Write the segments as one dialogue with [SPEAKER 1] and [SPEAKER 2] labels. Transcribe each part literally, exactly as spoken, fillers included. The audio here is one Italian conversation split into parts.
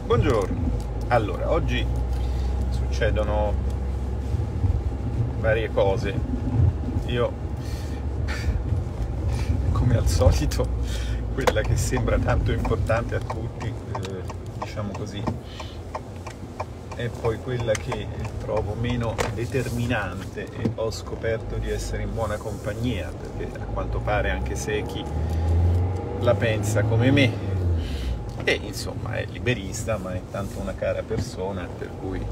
[SPEAKER 1] Buongiorno. Allora, oggi succedono varie cose. Io, come al solito, quella che sembra tanto importante a tutti, eh, diciamo così, è poi quella che trovo meno determinante, e ho scoperto di essere in buona compagnia, perché a quanto pare anche Secchi la pensa come me. E insomma è liberista, ma è tanto una cara persona, per cui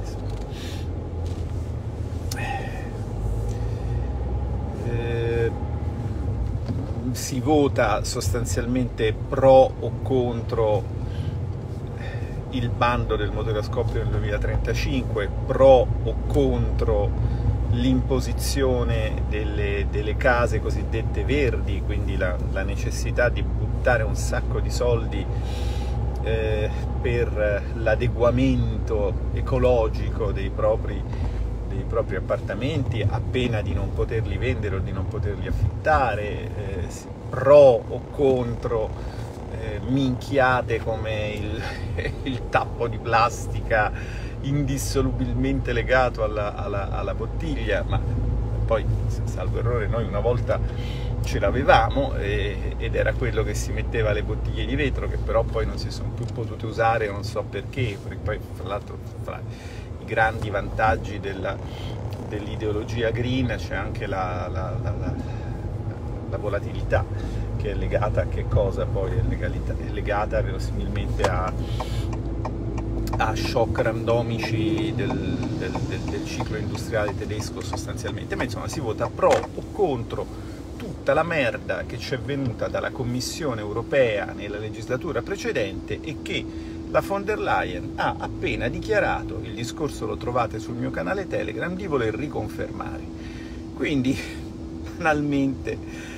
[SPEAKER 1] eh, si vota sostanzialmente pro o contro il bando del motore a scoppio nel duemilatrentacinque, pro o contro l'imposizione delle, delle case cosiddette verdi, quindi la, la necessità di buttare un sacco di soldi Eh, per l'adeguamento ecologico dei propri, dei propri appartamenti, a pena di non poterli vendere o di non poterli affittare, eh, pro o contro eh, minchiate come il, il tappo di plastica indissolubilmente legato alla, alla, alla bottiglia, ma poi, salvo errore, noi una volta ce l'avevamo eh, ed era quello che si metteva alle bottiglie di vetro, che però poi non si sono più potute usare, non so perché, perché poi fra l'altro fra i grandi vantaggi dell'ideologia green c'è anche la, la, la, la, la volatilità, che è legata a che cosa poi? È, legalità, è legata verosimilmente a, a shock randomici del, del, del, del ciclo industriale tedesco sostanzialmente, ma insomma si vota pro o contro tutta la merda che ci è venuta dalla Commissione europea nella legislatura precedente e che la von der Leyen ha appena dichiarato, il discorso lo trovate sul mio canale Telegram, di voler riconfermare. Quindi, banalmente,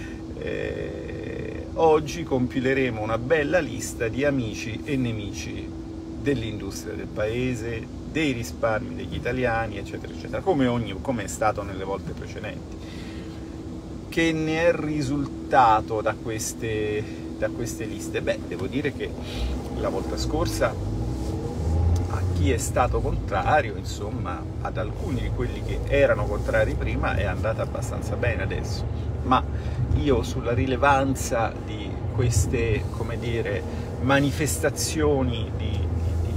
[SPEAKER 1] eh, oggi compileremo una bella lista di amici e nemici dell'industria del paese, dei risparmi degli italiani, eccetera, eccetera, come, ogni, come è stato nelle volte precedenti. Che ne è risultato da queste, da queste liste? Beh, devo dire che la volta scorsa a chi è stato contrario, insomma, ad alcuni di quelli che erano contrari prima, è andata abbastanza bene adesso. Ma io sulla rilevanza di queste, come dire, manifestazioni di, di, di,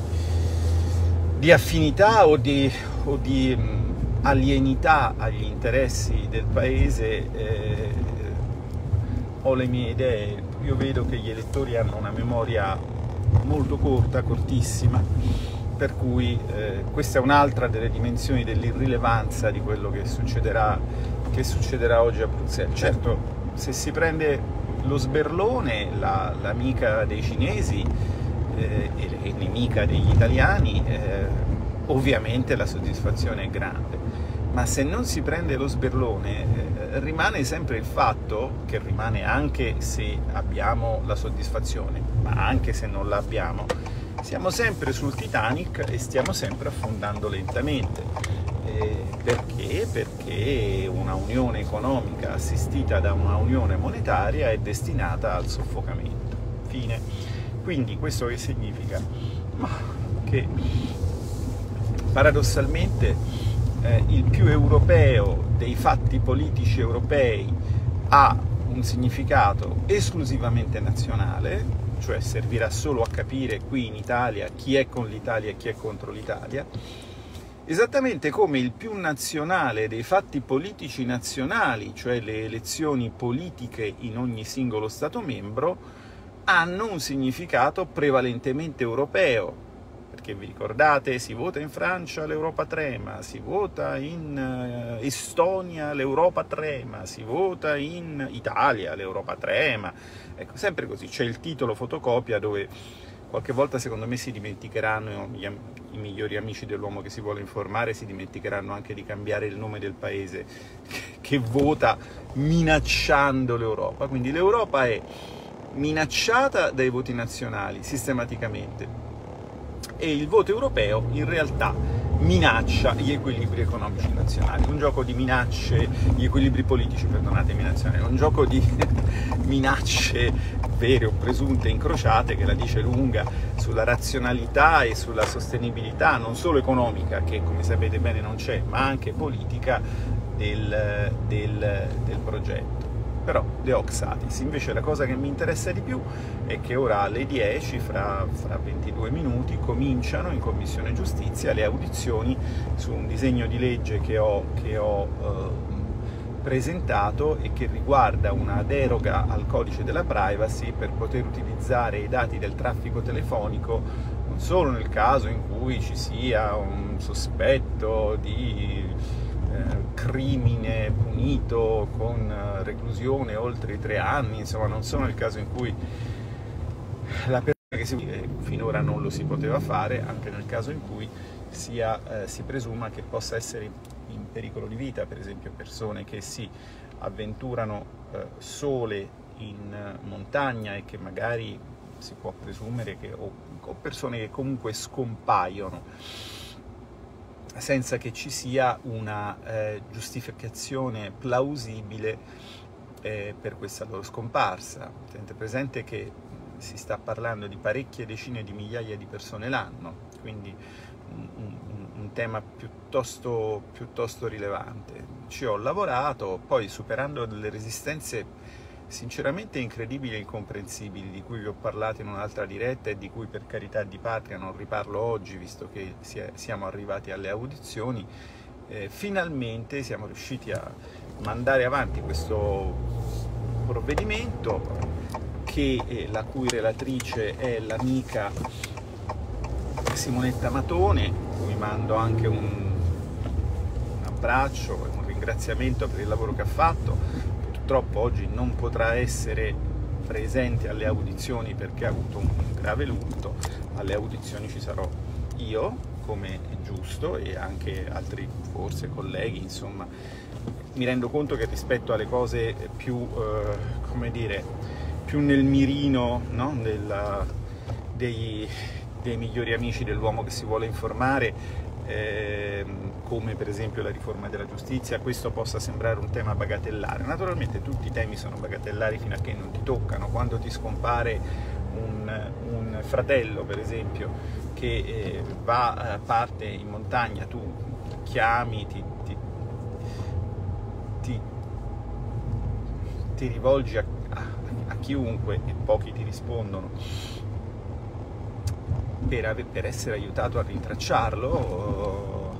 [SPEAKER 1] di affinità o di, o di alienità agli interessi del paese, eh, ho le mie idee. Io vedo che gli elettori hanno una memoria molto corta, cortissima, per cui eh, questa è un'altra delle dimensioni dell'irrilevanza di quello che succederà, che succederà oggi a Bruxelles. Certo, se si prende lo sberlone, la, l'amica dei cinesi eh, e, e nemica degli italiani, eh, ovviamente la soddisfazione è grande. Ma se non si prende lo sberlone, eh, rimane sempre il fatto, che rimane anche se abbiamo la soddisfazione, ma anche se non l'abbiamo, siamo sempre sul Titanic e stiamo sempre affondando lentamente. Eh, perché? Perché una unione economica assistita da una unione monetaria è destinata al soffocamento. Fine. Quindi questo che significa? Ma che paradossalmente Eh, il più europeo dei fatti politici europei ha un significato esclusivamente nazionale, cioè servirà solo a capire qui in Italia chi è con l'Italia e chi è contro l'Italia, esattamente come il più nazionale dei fatti politici nazionali, cioè le elezioni politiche in ogni singolo Stato membro, hanno un significato prevalentemente europeo. Perché vi ricordate, si vota in Francia, l'Europa trema, si vota in Estonia, l'Europa trema, si vota in Italia, l'Europa trema. Ecco, sempre così, c'è il titolo fotocopia dove qualche volta secondo me si dimenticheranno, gli, i migliori amici dell'uomo che si vuole informare, si dimenticheranno anche di cambiare il nome del paese che, che vota minacciando l'Europa. Quindi l'Europa è minacciata dai voti nazionali sistematicamente. E il voto europeo in realtà minaccia gli equilibri economici nazionali, un gioco di minacce, gli equilibri politici, perdonatemi, nazionali, un gioco di minacce vere o presunte incrociate che la dice lunga sulla razionalità e sulla sostenibilità non solo economica, che come sapete bene non c'è, ma anche politica del, del, del progetto. Però De Oxatis, invece la cosa che mi interessa di più è che ora alle dieci, fra, fra ventidue minuti, cominciano in Commissione Giustizia le audizioni su un disegno di legge che ho, che ho eh, presentato e che riguarda una deroga al codice della privacy per poter utilizzare i dati del traffico telefonico non solo nel caso in cui ci sia un sospetto di crimine punito con reclusione oltre i tre anni, insomma non solo nel caso in cui la persona che si finora non lo si poteva fare, anche nel caso in cui sia, eh, si presuma che possa essere in pericolo di vita, per esempio persone che si avventurano eh, sole in montagna e che magari si può presumere che, o, o persone che comunque scompaiono senza che ci sia una eh, giustificazione plausibile eh, per questa loro scomparsa. Tenete presente che si sta parlando di parecchie decine di migliaia di persone l'anno, quindi un, un, un tema piuttosto, piuttosto rilevante. Ci ho lavorato, poi superando delle resistenze sinceramente incredibili e incomprensibili, di cui vi ho parlato in un'altra diretta e di cui per carità di patria non riparlo oggi, visto che siamo arrivati alle audizioni, eh, finalmente siamo riusciti a mandare avanti questo provvedimento, che, eh, la cui relatrice è l'amica Simonetta Matone, cui mando anche un, un abbraccio e un ringraziamento per il lavoro che ha fatto. Purtroppo oggi non potrà essere presente alle audizioni perché ha avuto un grave lutto. Alle audizioni ci sarò io, come è giusto, e anche altri forse colleghi, insomma. Mi rendo conto che rispetto alle cose più, eh, come dire, più nel mirino, no? Della, dei, dei migliori amici dell'uomo che si vuole informare, Eh, come per esempio la riforma della giustizia, questo possa sembrare un tema bagatellare. Naturalmente tutti i temi sono bagatellari fino a che non ti toccano. Quando ti scompare un, un fratello, per esempio, che eh, va a parte in montagna, tu chiami, ti, ti, ti, ti rivolgi a, a, a chiunque e pochi ti rispondono Per, per essere aiutato a rintracciarlo,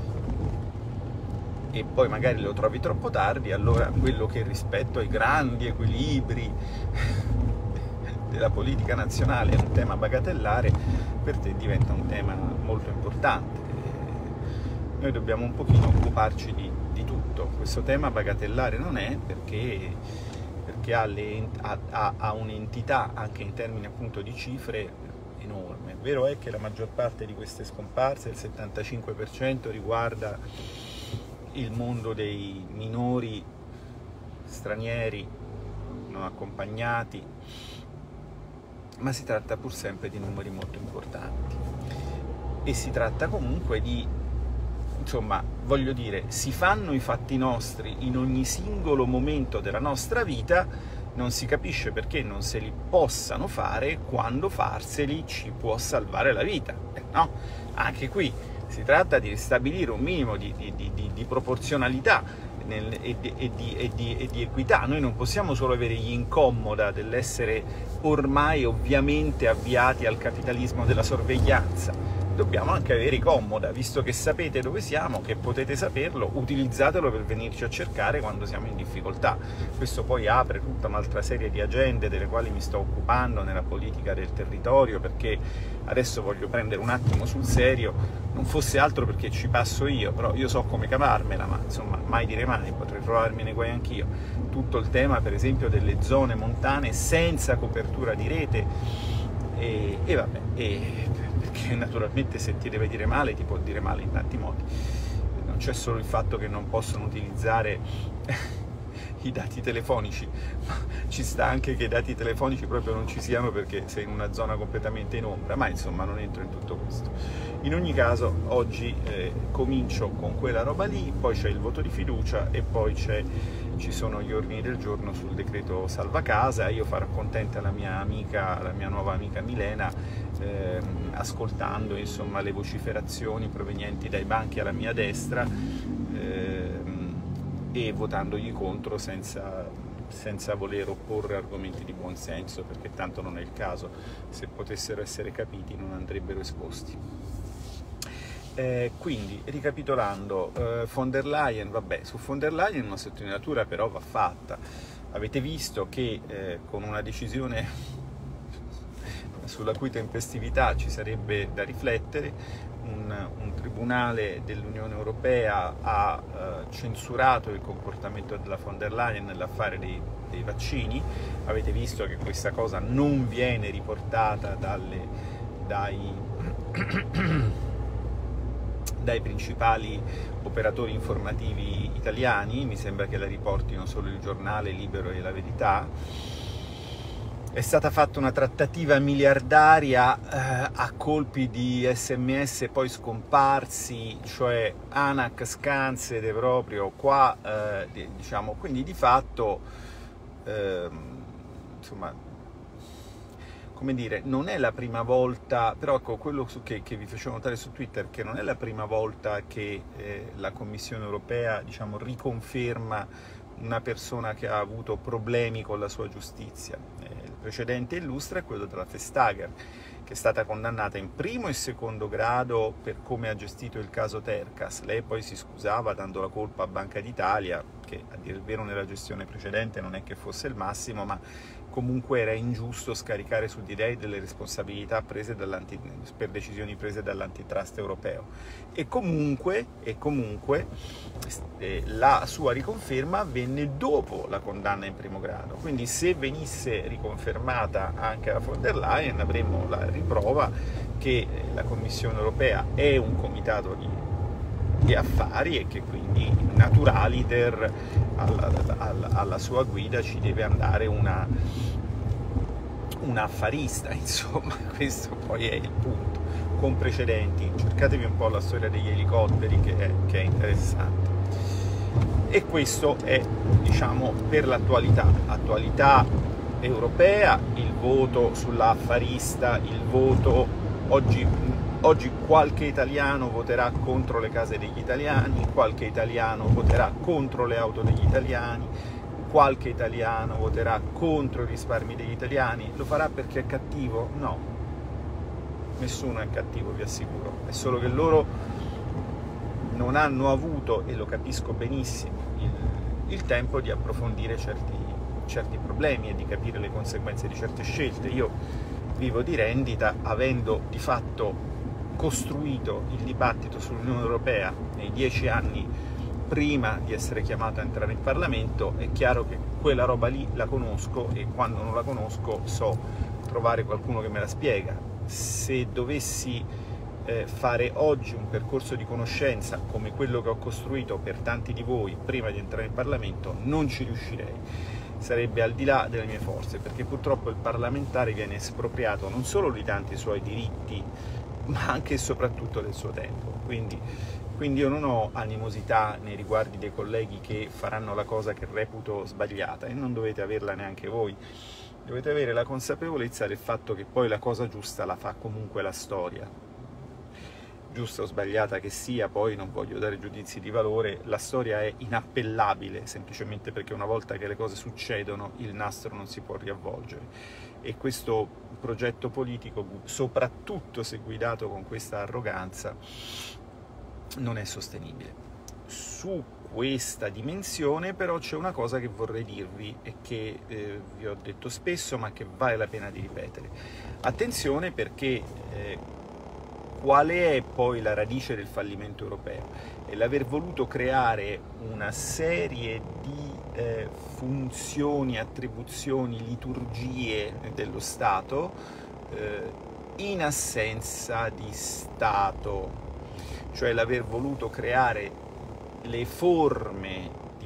[SPEAKER 1] e poi magari lo trovi troppo tardi, allora quello che rispetto ai grandi equilibri della politica nazionale è un tema bagatellare, per te diventa un tema molto importante. Noi dobbiamo un pochino occuparci di, di tutto. Questo tema bagatellare non è, perché, perché ha, le, ha, ha, ha un'entità anche in termini appunto di cifre enorme. Vero è che la maggior parte di queste scomparse, il settantacinque per cento, riguarda il mondo dei minori stranieri non accompagnati, ma si tratta pur sempre di numeri molto importanti e si tratta comunque di, insomma, voglio dire, si fanno i fatti nostri in ogni singolo momento della nostra vita. Non si capisce perché non se li possano fare quando farseli ci può salvare la vita, eh, no? Anche qui si tratta di ristabilire un minimo di, di, di, di proporzionalità nel, e, di, e, di, e, di, e di equità. Noi non possiamo solo avere gli incomoda dell'essere ormai ovviamente avviati al capitalismo della sorveglianza. Dobbiamo anche avere i comoda, visto che sapete dove siamo, che potete saperlo, utilizzatelo per venirci a cercare quando siamo in difficoltà. Questo poi apre tutta un'altra serie di agende delle quali mi sto occupando nella politica del territorio, perché adesso voglio prendere un attimo sul serio, non fosse altro perché ci passo io, però io so come cavarmela, ma insomma mai dire mai, potrei trovarmi nei guai anch'io. Tutto il tema per esempio delle zone montane senza copertura di rete, e, e vabbè, e, perché naturalmente se ti deve dire male ti può dire male in tanti modi. Non c'è solo il fatto che non possono utilizzare i dati telefonici, ma ci sta anche che i dati telefonici proprio non ci siano perché sei in una zona completamente in ombra, ma insomma non entro in tutto questo. In ogni caso oggi eh, comincio con quella roba lì, poi c'è il voto di fiducia e poi c'è ci sono gli ordini del giorno sul decreto salva casa. Io farò contenta la mia amica, la mia nuova amica Milena, ehm, ascoltando insomma le vociferazioni provenienti dai banchi alla mia destra ehm, e votandogli contro senza, senza voler opporre argomenti di buonsenso, perché tanto non è il caso. Se potessero essere capiti non andrebbero esposti. Eh, quindi, ricapitolando, eh, von der Leyen, vabbè, su von der Leyen una sottolineatura però va fatta. Avete visto che eh, con una decisione sulla cui tempestività ci sarebbe da riflettere, un, un tribunale dell'Unione Europea ha eh, censurato il comportamento della von der Leyen nell'affare dei, dei vaccini. Avete visto che questa cosa non viene riportata dalle, dai... dai principali operatori informativi italiani, mi sembra che la riportino solo il giornale Libero e La Verità. È stata fatta una trattativa miliardaria eh, a colpi di sms poi scomparsi, cioè ANAC scansede proprio qua, eh, diciamo, quindi di fatto, eh, insomma, come dire, non è la prima volta, però ecco, quello che, che vi facevo notare su Twitter, che non è la prima volta che eh, la Commissione Europea, diciamo, riconferma una persona che ha avuto problemi con la sua giustizia. Eh, il precedente illustre è quello della Vestager, che è stata condannata in primo e secondo grado per come ha gestito il caso Tercas. Lei poi si scusava dando la colpa a Banca d'Italia, che a dire il vero nella gestione precedente non è che fosse il massimo, ma comunque era ingiusto scaricare su di lei delle responsabilità prese per decisioni prese dall'antitrust europeo. E comunque, e comunque eh, la sua riconferma avvenne dopo la condanna in primo grado. Quindi se venisse riconfermata anche la von der Leyen avremmo la riprova che la Commissione Europea è un comitato di, di affari e che quindi naturaliter alla, alla, alla sua guida ci deve andare una, una affarista, insomma, questo poi è il punto, con precedenti. Cercatevi un po' la storia degli elicotteri che è, che è interessante. E questo è, diciamo, per l'attualità, attualità europea, il voto sulla affarista, il voto oggi... Oggi qualche italiano voterà contro le case degli italiani, qualche italiano voterà contro le auto degli italiani, qualche italiano voterà contro i risparmi degli italiani. Lo farà perché è cattivo? No, nessuno è cattivo, vi assicuro. È solo che loro non hanno avuto, e lo capisco benissimo, il, il tempo di approfondire certi, certi problemi e di capire le conseguenze di certe scelte. Io vivo di rendita, avendo di fatto costruito il dibattito sull'Unione Europea nei dieci anni prima di essere chiamato a entrare in Parlamento. È chiaro che quella roba lì la conosco e quando non la conosco so trovare qualcuno che me la spiega. Se dovessi eh, fare oggi un percorso di conoscenza come quello che ho costruito per tanti di voi prima di entrare in Parlamento, non ci riuscirei. Sarebbe al di là delle mie forze, perché purtroppo il parlamentare viene espropriato non solo di tanti suoi diritti, ma anche e soprattutto del suo tempo. Quindi, quindi io non ho animosità nei riguardi dei colleghi che faranno la cosa che reputo sbagliata, e non dovete averla neanche voi. Dovete avere la consapevolezza del fatto che poi la cosa giusta la fa comunque la storia. Giusta o sbagliata che sia, poi non voglio dare giudizi di valore, la storia è inappellabile, semplicemente perché una volta che le cose succedono il nastro non si può riavvolgere. E questo progetto politico, soprattutto se guidato con questa arroganza, non è sostenibile. Su questa dimensione però c'è una cosa che vorrei dirvi e che eh, vi ho detto spesso ma che vale la pena di ripetere. Attenzione, perché eh, qual è poi la radice del fallimento europeo? È l'aver voluto creare una serie di eh, funzioni, attribuzioni, liturgie dello Stato eh, in assenza di Stato, cioè l'aver voluto creare le forme di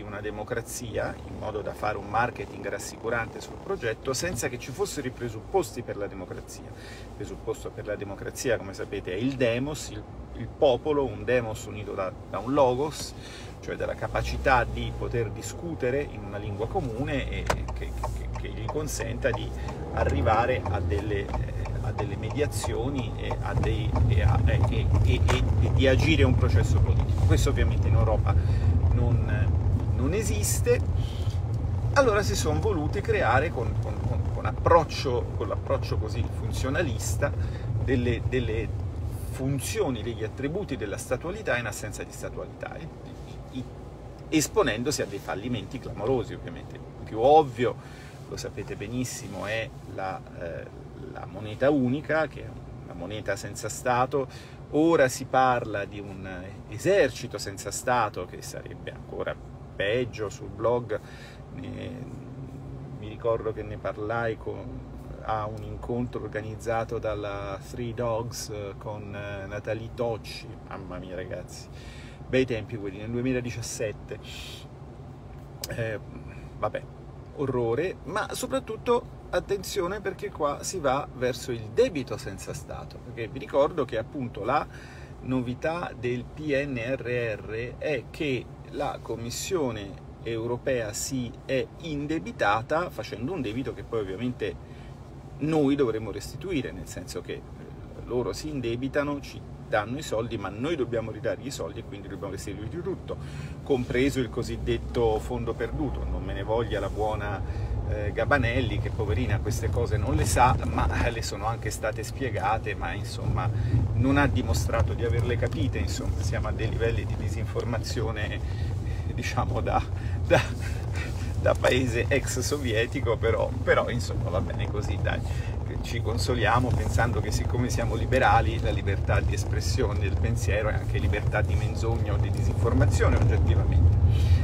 [SPEAKER 1] di una democrazia, in modo da fare un marketing rassicurante sul progetto, senza che ci fossero i presupposti per la democrazia. Il presupposto per la democrazia, come sapete, è il demos, il, il popolo, un demos unito da, da un logos, cioè dalla capacità di poter discutere in una lingua comune e che, che, che gli consenta di arrivare a delle, eh, a delle mediazioni e, a dei, e, a, e, e, e, e di agire un processo politico. Questo ovviamente in Europa non, non esiste. Allora si sono voluti creare con, con, con, con, approccio, con l'approccio così funzionalista delle, delle funzioni, degli attributi della statualità in assenza di statualità, esponendosi a dei fallimenti clamorosi. Ovviamente il più ovvio, lo sapete benissimo, è la, eh, la moneta unica, che è una moneta senza Stato. Ora si parla di un esercito senza Stato, che sarebbe ancora peggio. Sul blog ne, mi ricordo che ne parlai con, a un incontro organizzato dalla Three Dogs con Natalie Tocci. Mamma mia ragazzi, bei tempi quelli, nel duemiladiciassette. Eh, vabbè, orrore, ma soprattutto attenzione, perché qua si va verso il debito senza Stato, perché vi ricordo che appunto la novità del P N R R è che la Commissione europea si è indebitata facendo un debito che poi ovviamente noi dovremmo restituire, nel senso che loro si indebitano, ci danno i soldi, ma noi dobbiamo ridargli i soldi e quindi dobbiamo restituire tutto, compreso il cosiddetto fondo perduto. Non me ne voglia la buona eh, Gabanelli, che poverina queste cose non le sa, ma le sono anche state spiegate, ma insomma non ha dimostrato di averle capite. Insomma, siamo a dei livelli di disinformazione, diciamo, da, da, da paese ex sovietico, però, però insomma va bene così, dai. Ci consoliamo pensando che, siccome siamo liberali, la libertà di espressione del pensiero è anche libertà di menzogna o di disinformazione oggettivamente.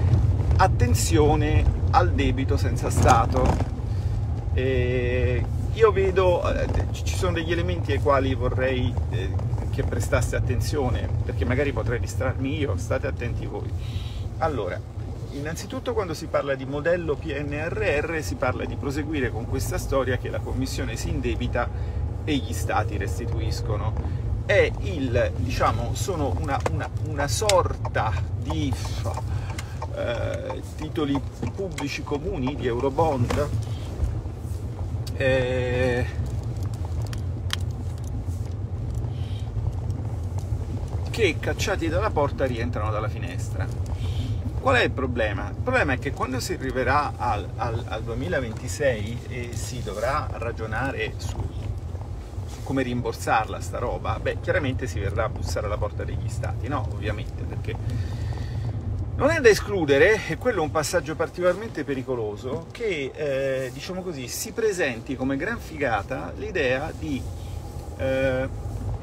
[SPEAKER 1] Attenzione al debito senza Stato. Eh, io vedo, eh, ci sono degli elementi ai quali vorrei eh, che prestaste attenzione, perché magari potrei distrarmi io, state attenti voi. Allora, innanzitutto, quando si parla di modello P N R R si parla di proseguire con questa storia che la Commissione si indebita e gli Stati restituiscono. È il, diciamo, sono una, una, una sorta di eh, titoli pubblici comuni, di Eurobond, eh, che, cacciati dalla porta, rientrano dalla finestra. Qual è il problema? Il problema è che quando si arriverà al, al, al duemilaventisei e si dovrà ragionare su, su come rimborsarla sta roba, beh, chiaramente si verrà a bussare alla porta degli Stati, no? Ovviamente, perché non è da escludere, e quello è un passaggio particolarmente pericoloso, che, eh, diciamo così, si presenti come gran figata l'idea di eh,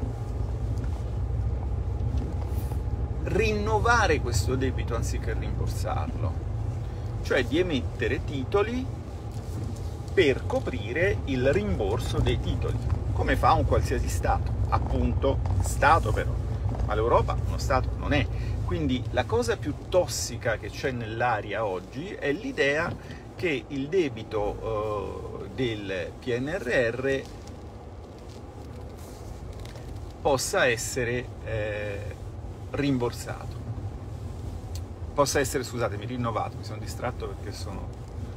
[SPEAKER 1] rinnovare questo debito anziché rimborsarlo, cioè di emettere titoli per coprire il rimborso dei titoli, come fa un qualsiasi Stato, appunto Stato però, ma l'Europa uno Stato non è. Quindi la cosa più tossica che c'è nell'aria oggi è l'idea che il debito eh, del P N R R possa essere eh, rimborsato, possa essere, scusatemi, rinnovato. Mi sono distratto perché sono,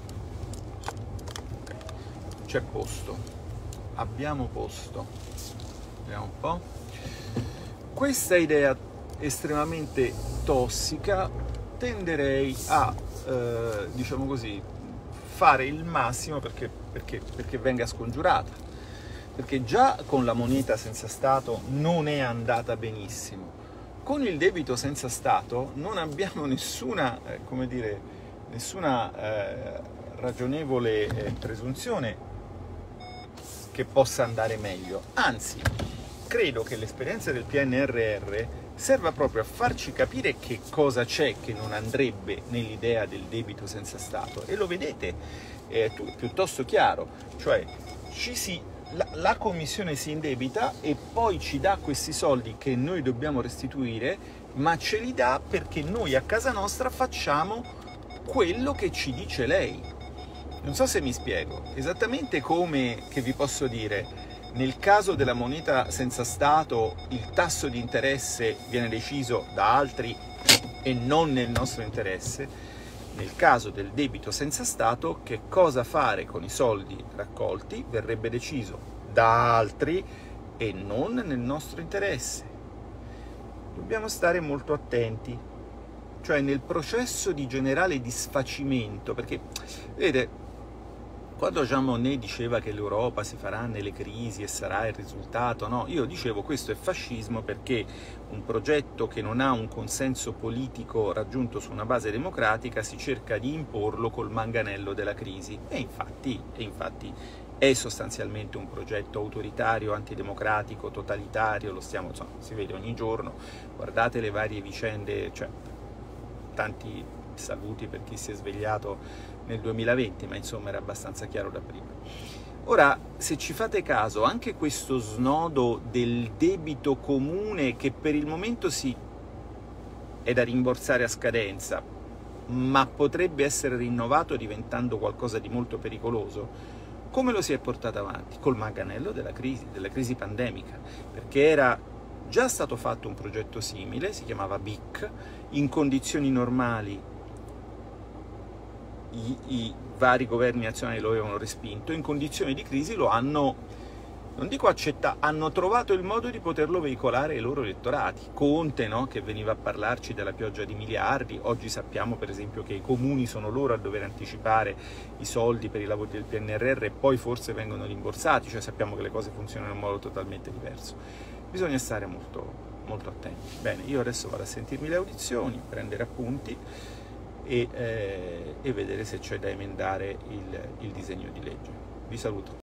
[SPEAKER 1] c'è posto, abbiamo posto, vediamo un po'. Questa idea estremamente tossica tenderei a eh, diciamo così, fare il massimo perché, perché, perché venga scongiurata, perché già con la moneta senza Stato non è andata benissimo. Con il debito senza Stato non abbiamo nessuna, eh, come dire, nessuna eh, ragionevole eh, presunzione che possa andare meglio. Anzi, credo che l'esperienza del P N R R serva proprio a farci capire che cosa c'è che non andrebbe nell'idea del debito senza Stato. E lo vedete, è piuttosto chiaro, cioè ci si... La, la Commissione si indebita e poi ci dà questi soldi che noi dobbiamo restituire, ma ce li dà perché noi a casa nostra facciamo quello che ci dice lei. Non so se mi spiego, esattamente come, che vi posso dire, nel caso della moneta senza Stato il tasso di interesse viene deciso da altri e non nel nostro interesse, nel caso del debito senza Stato che cosa fare con i soldi raccolti verrebbe deciso da altri e non nel nostro interesse. Dobbiamo stare molto attenti, cioè nel processo di generale disfacimento, perché vedete, quando Jean Monnet diceva che l'Europa si farà nelle crisi e sarà il risultato, no, io dicevo questo è fascismo perché un progetto che non ha un consenso politico raggiunto su una base democratica si cerca di imporlo col manganello della crisi e infatti, e infatti è sostanzialmente un progetto autoritario, antidemocratico, totalitario, lo stiamo, insomma, si vede ogni giorno, guardate le varie vicende, cioè tanti saluti per chi si è svegliato nel duemilaventi, ma insomma era abbastanza chiaro da prima. Ora, se ci fate caso, anche questo snodo del debito comune, che per il momento sì, è da rimborsare a scadenza, ma potrebbe essere rinnovato diventando qualcosa di molto pericoloso, come lo si è portato avanti? Col manganello della crisi, della crisi pandemica, perché era già stato fatto un progetto simile, si chiamava B I C, in condizioni normali I, i vari governi nazionali lo avevano respinto, in condizioni di crisi lo hanno, non dico accettato, hanno trovato il modo di poterlo veicolare ai loro elettorati. Conte, no, che veniva a parlarci della pioggia di miliardi, oggi sappiamo per esempio che i comuni sono loro a dover anticipare i soldi per i lavori del P N R R e poi forse vengono rimborsati, cioè sappiamo che le cose funzionano in modo totalmente diverso. Bisogna stare molto, molto attenti. Bene, io adesso vado a sentirmi le audizioni, prendere appunti e, eh, e vedere se c'è da emendare il, il disegno di legge. Vi saluto.